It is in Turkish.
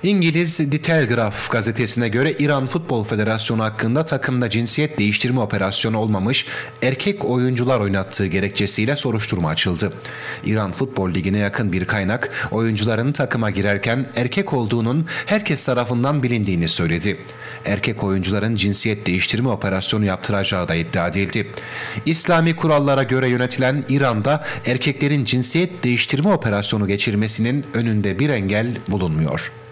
İngiliz The Telegraph gazetesine göre İran Futbol Federasyonu hakkında takımda cinsiyet değiştirme operasyonu olmamış erkek oyuncular oynattığı gerekçesiyle soruşturma açıldı. İran Futbol Ligi'ne yakın bir kaynak oyuncuların takıma girerken erkek olduğunun herkes tarafından bilindiğini söyledi. Erkek oyuncuların cinsiyet değiştirme operasyonu yaptıracağı da iddia edildi. İslami kurallara göre yönetilen İran'da erkeklerin cinsiyet değiştirme operasyonu geçirmesinin önünde bir engel bulunmuyor.